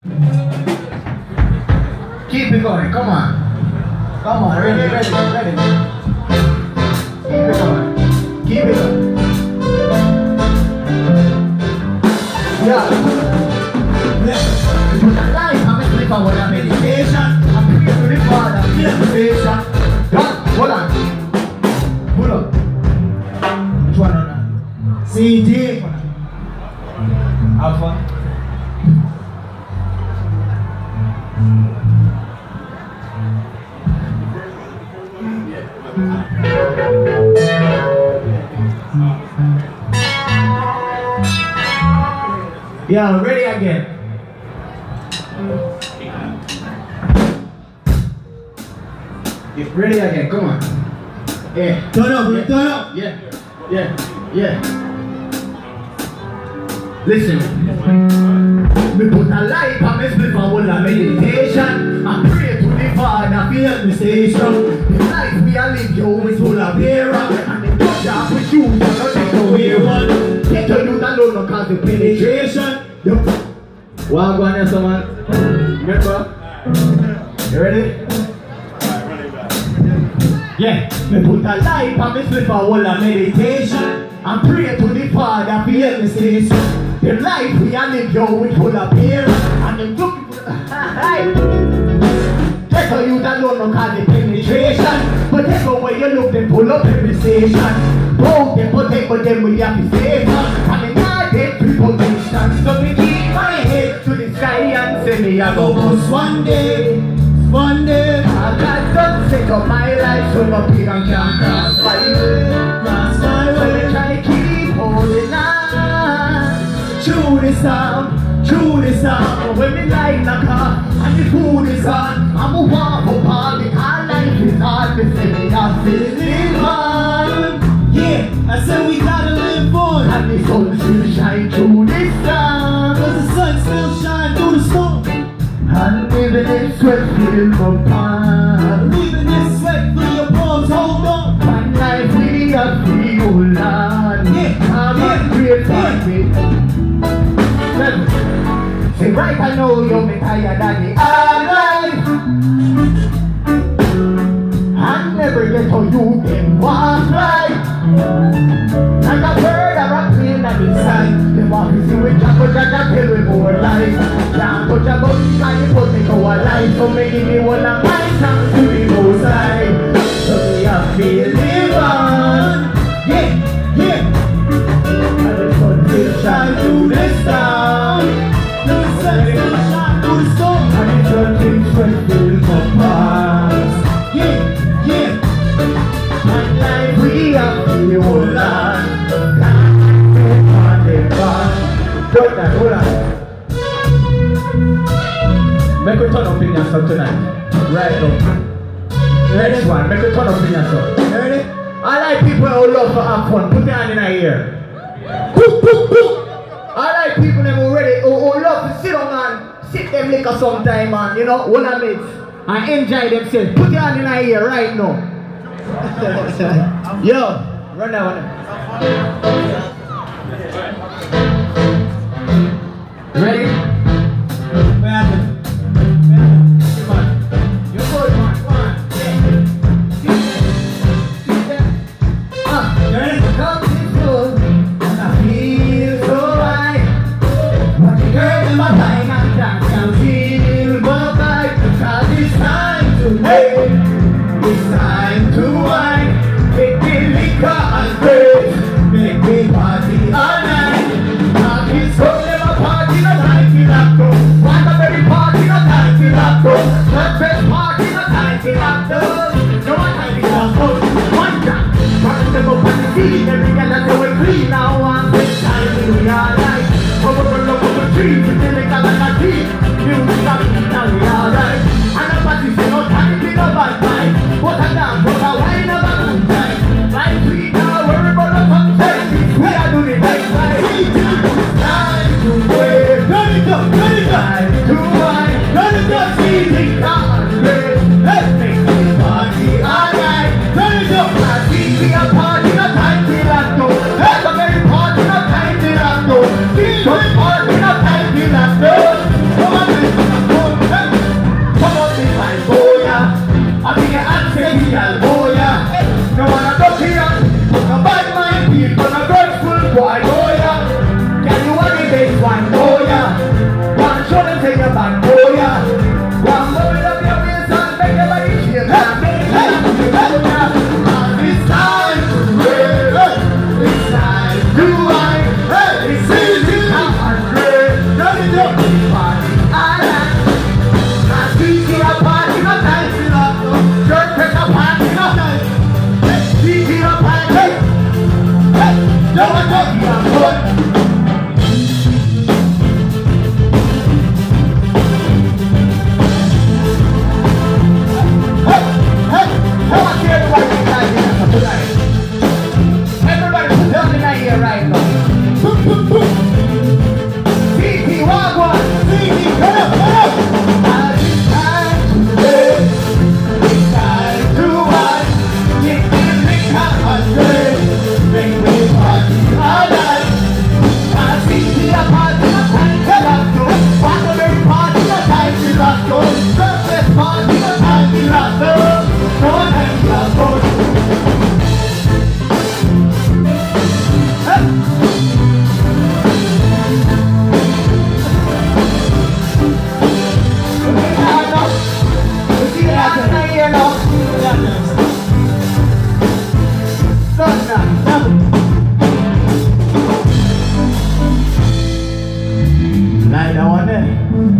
Keep it going, come on. Come on, ready. Keep it going. Keep it going. Yeah. Put a life, I'm a sleeper with a meditation. I'm praying to the Father, meditation. Hold on. Pull up. Which one on that? CD. Alpha. Yeah, ready again. Yeah, ready again, come on. Yeah. Turn up. Yeah. Listen. Me put a light on me split and hold a meditation. I pray to the Father, feel me stay strong. The life we are live, you always full of error. And the touch off with shoes, you don't take away one. Get your youth alone, no cause the penetration. Well, go on there, someone. Remember? You ready? Yeah. Me put a light on me split and hold a meditation. I pray to the Father, feel me stay strong. The life we are live, you always full of error. And the look. Take a youth alone, no cause the penetration. But take away you look, they pull up every station. Both them protect, but them we have to save. And the night they preposition. So me keep my head to the sky and say me I go bust one day. One day. I got done set up my life so no pig and can't cross my way. Cross my way. So me try to keep holding on. Through the storm, when me light the car and the food is on, I'm a walk up all the car life is hard, me say me have to live on. Yeah, I said we gotta live on. And the sun still shine through the storm. Cause the sun still shine through the storm. And living in sweat fill my palms. Leaving this sweat for your palms, hold on. One life we have to hold on. Yeah, I'm a great party. Say right, I know you're me tired than the alive. I never get to you them walk right. Like a bird or a plane that inside. Them walk to see with Jackal that tell me more life. Can't touch a button, can't put me go alive. So me give me one of my songs to the most high. So me have to live on. Yeah. And the sun still shine through the storm. The sun still shine through the storm. And the sun still fill my palms. Yeah. And life we have to hold on. Hold on. Make a turn up in your song tonight. Right now. Next one. Make a turn up in your song. Ready? I like people who love to have fun. Put your hand in the air. I like people who love to sit down and sip them liquor sometime and, you know, hold a bit and enjoy themselves. Put your hand in the air right now. Yo, run that one. Ready? What happened? Come on. You're good, man. Come on. You ready? Come this road, and I feel so right. But the girl in my time and dance can feel my vibe. Because it's time to wait. It's time to wine. Take the liquor and praise. Make me party all night. Now it's so never party the life in a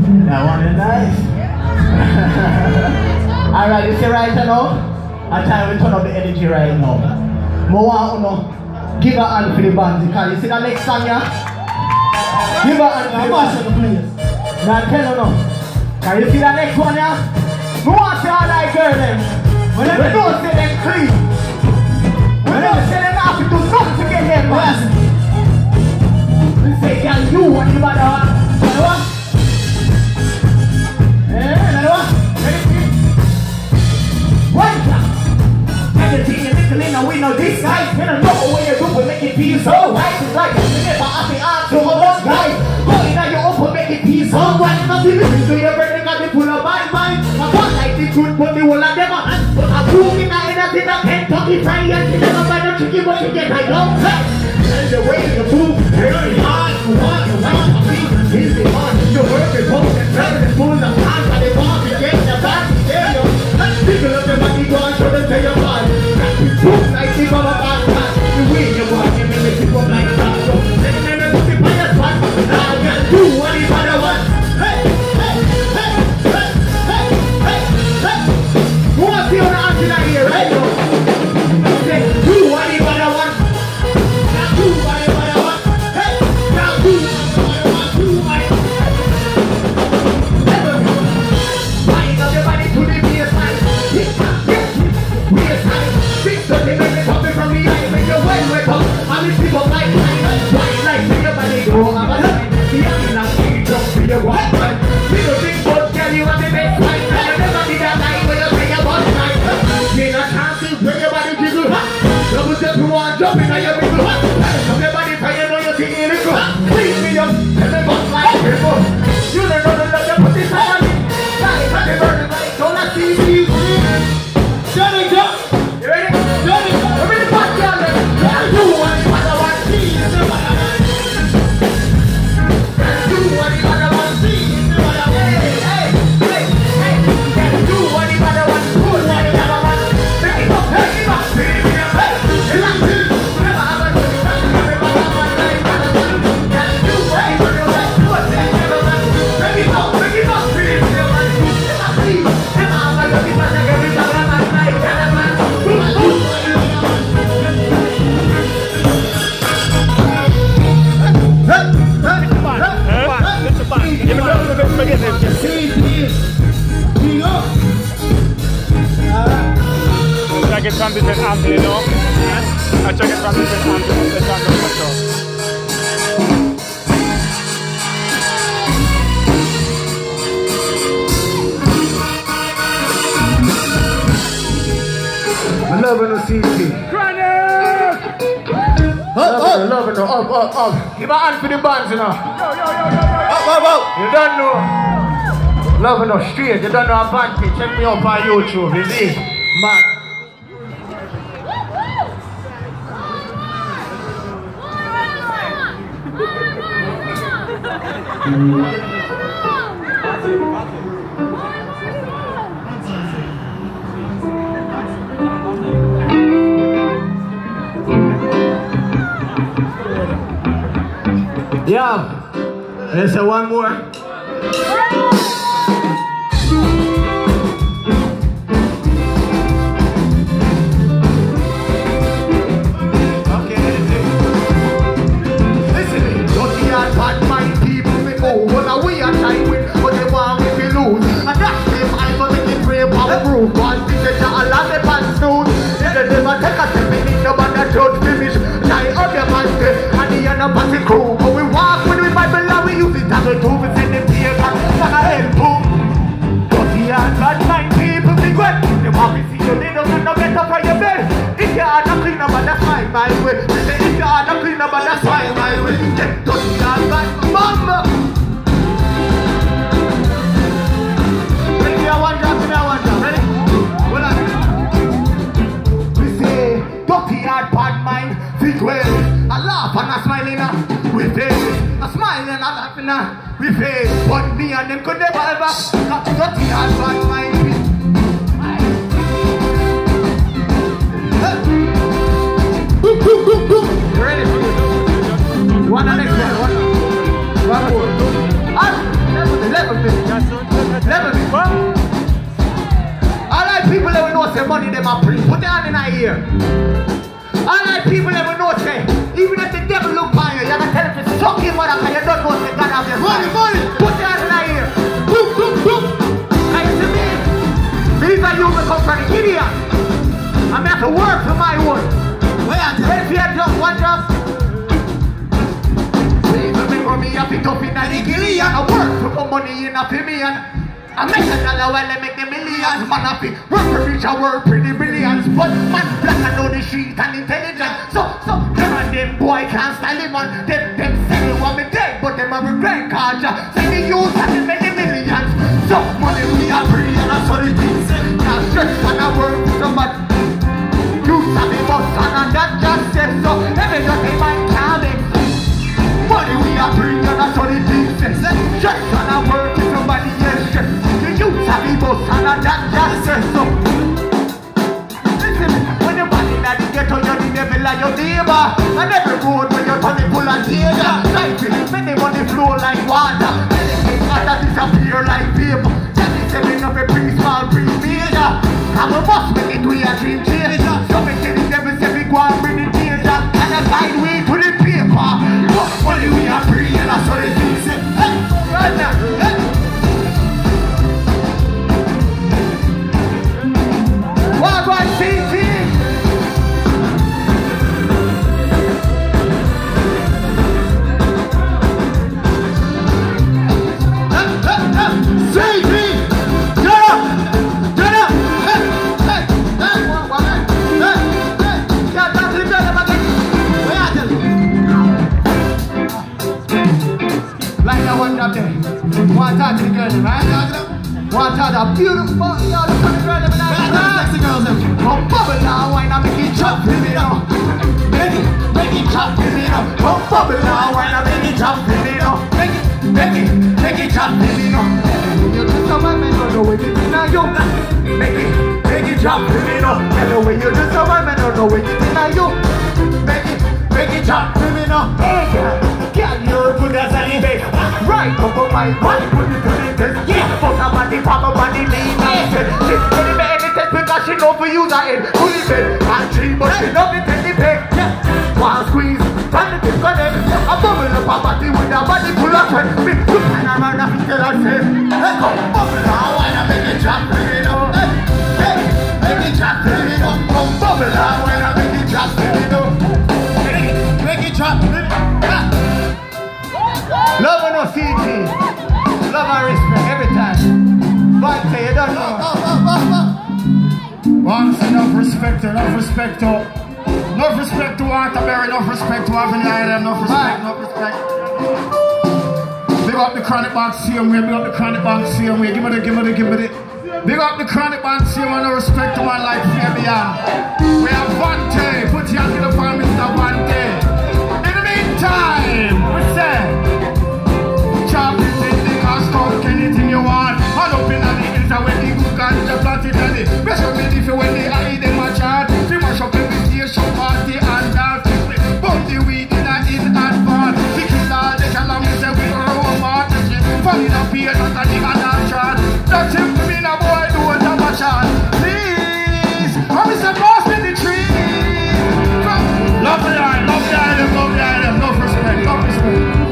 That one is nice. Alright, you see right now? I try to turn up the energy right now. I want to give a hand for the band because you see the next song, yeah? Give a hand for the band. Now tell you now. Can you see the next one, yeah? I want to see all that girl them. We don't say them clean. We don't say them have to do something to get them, man. We say, can you what you bother one? Another one? Another one? Ready? One time. Everything you're nickeling and we know this guy. We don't know what you do but make it feel so right. It's like you never have to answer for those guys. Going out your open make it feel so right. Nothing listen to your brain because they pull up my mind. I don't like the truth but the whole of them are hands. But I'm proving that anything that Kentucky Fried and you never buy no chicken but you get my long cut. And the way you move, very hard, you want to be. Is the one your work is home and president full of time but they want to get the back to there. Let's people of the money go and show them to your body. Like the mama podcast, you win your walk and make people like that. So let me know if you buy a spot. I can do what you wanna want. Hey, hey, hey, hey, hey, hey, hey. Who wants to see on the answer here, right? Say, do what you wanna want. Now do what you wanna want. Hey, now do what you wanna want. Do what you wanna want. Buying up your body to the baseline. Baseline. So they make it coming from the eye, make your way wake up. All these people like make your body go on a line. The young and see jump to your white line. Little big boat tell you what the best line. And you never did that line when you play your butt line. Get a chance to bring your body jiggle. Double step to one, jump in your middle. Come your body for you know you're singing it. Please me up, tell me butt like people. You don't know the love you put this on me. Like, but they burn it like, don't let see you. Shut it up. You ready? I get from different angle, you know? I check it from different angles, the angle for sure. I love it on CT. Granite! Love it, up. Give a hand for the bands, you know. Up. You don't know. Love it on straight. You don't know a band. Check me up on YouTube. You see? Man. Yeah, there's one more. Crew, but we walk with the Bible and we use it as a tool. We send them here back, like a hell boom. Dirty and bad mind people be wet. They want to see you, they don't get no better for your bed. If you are not clean up, that's fine, my way. They say if you are not clean up, that's fine, my way. Get dirty and bad, mama. Ready, I want you, ready? Hold on. We say dirty and bad mind, think well. I laugh and I smile in we face, a smile and a laughing we face. But me and them could never ever not dirty and bad mind. You ready for this? One and next one. One more. Up. 11 million. 11 million. All right, people that will know say money them are free. Put down in our ear. All right, people that will know say, even if the devil look by you, you're gonna tell him to suck your mother because you don't know say God have your money. Put down in our ear. Boop, boop, boop. Can you see me? These are you that come from the Gideon. I'm going to work for my own. If you have just one job, please remember me, I pick up in the Gideon. I work to put money in a million. I make $1 while I make the millions. Man, I feel work for rich, I work pretty billions. But man, black I know the street and intelligent. So, them and them boy can't style him on. Them say they want me dead, but them a regret cause say the youth and they make the millions. So money we are free and that's what it is. Now stress and I work for somebody. Youth and the bus and that just says so. Every dirty man can't make money we are free and that's what it is. Stress and I work for somebody else. The youth and the bus and that just says so. Listen, when you're body that you get on your devil and your neighbor. And every road when you're turning full of tears. Like it, make the money flow like water. Anything that disappear like vapor. Tell me selling up a pretty small, pretty major. And we must make it we a dream changer. So we tell the devil say we go and bring the danger. And a side way to the paper. Only we are free and that's what it is. Hey, right now, hey. What about CT? One touch the girl, right? One touch the beautiful, y'all look at the girl, them sexy girls, them. Come bubble now, why not make it chop, baby, now? Make it chop, baby, now. Come bubble now, why not make it chop, baby, now? Make it chop, baby, now. You just a man, don't know what you do now, you. Make it chop, baby, now. Tell the way you just a man, don't know what you do now, you. Make it chop, baby, now. Hey, girl, you're good as anything. Right over my body, put it to the test. Yeah, fuck her body, pop her body, lean and shit. She put it in the test because she know for you that it. Put it in, and she, but she know the teddy peg. Yeah, one squeeze, turn the disconnect. I bubble up her body with her body full of sweat. Big look and I'm on the picture I say. Hey, come bubble now, why not make it drop, baby, now? Hey, make it drop, baby, now. Come bubble now, why not make it drop, baby, now? Make it drop, baby. Love and no CT. Love and respect every time. But say you don't know. Once enough respect, enough respect to enough respect to Waterbury, enough respect to Avenue Island, enough respect. Big up the Chronic Band same way, big up the Chronic Band same way. Give me the. Big up the Chronic Band same way, no respect to man like Fabian. We have Vante, put your hand in the palm, Mr. Vante. In the meantime, we say chop it in the car, stock anything you want. All up in the hills and when the good guns just plant it and it. Best of it if you when they hide them a chart. See my shop in the station party and dance. Bump the weed in advance. We kill all the calam, we say we don't know about the shit. Falling up here, not a thing on that chart. That's him to me, now boy, do it have a chance. Please, I'm Mr. Boss in the tree. Love the island, love respect.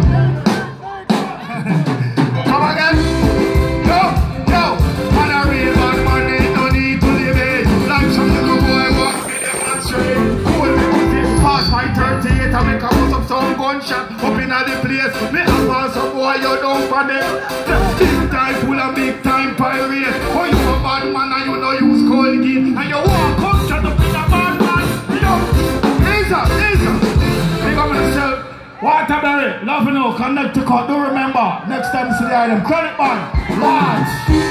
Come again? Yo, man a real bad money, no need to live it. Like some little boy walk me them not straight. Cool music, pass my 38 and make a bust up some gunshot up in the place. Me and pass up boy, you don't panic. This time full of big time pirate. Oh, you a bad man and you know use Colgate. And you walk up, shut up in a bad man. Yo, easy. Big up myself. Waterbury, love you know, connect to cut. Do remember, next time you see the item, Chronic Band, large.